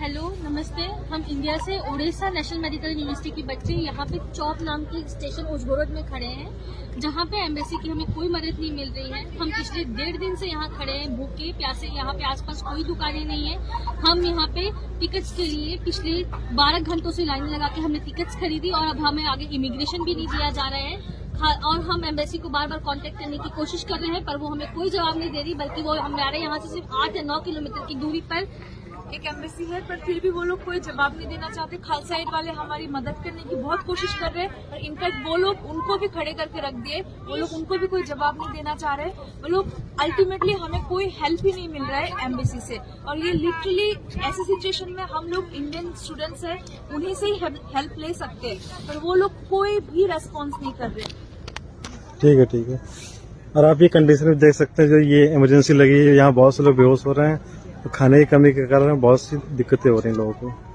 Hello नमस्ते। हम India से ओडिशा नेशनल मेडिकल यूनिवर्सिटी के बच्चे यहाँ पे चौक नाम के स्टेशन उजगोरद में खड़े हैं, जहाँ पे एम्बेसी की हमें कोई मदद नहीं मिल रही है। हम पिछले 1.5 दिन से यहाँ खड़े हैं भूखे प्यासे। यहाँ पे आसपास कोई दुकानें नहीं है। हम यहाँ पे टिकट्स के लिए पिछले 12 घंटों से लाइन लगा के हमने टिकट्स खरीदी और अब हमें आगे इमिग्रेशन भी नहीं दिया जा रहा है। और हम एम्बेसी को बार बार कांटेक्ट करने की कोशिश कर रहे हैं, पर वो हमें कोई जवाब नहीं दे रही, बल्कि वो हमारे यहाँ से सिर्फ 8 या 9 किलोमीटर की दूरी पर एक एम्बेसी है, पर फिर भी वो लोग कोई जवाब नहीं देना चाहते। खालसा एड वाले हमारी मदद करने की बहुत कोशिश कर रहे हैं, और इनफैक्ट वो लोग उनको भी खड़े करके रख दिए। वो लोग उनको भी कोई जवाब नहीं देना चाह रहे। वो लोग अल्टीमेटली हमें कोई हेल्प ही नहीं मिल रहा है एम्बेसी से। और ये लिटरली ऐसी सिचुएशन में हम लोग इंडियन स्टूडेंट्स हैं, उन्हीं से ही हेल्प ले सकते हैं, पर वो लोग कोई भी रेस्पॉन्स नहीं कर रहे। ठीक है। और आप ये कंडीशन में देख सकते हैं, जो ये इमरजेंसी लगी है, यहाँ बहुत से लोग बेहोश हो रहे हैं। तो खाने की कमी के कारण बहुत सी दिक्कतें हो रही हैं लोगों को।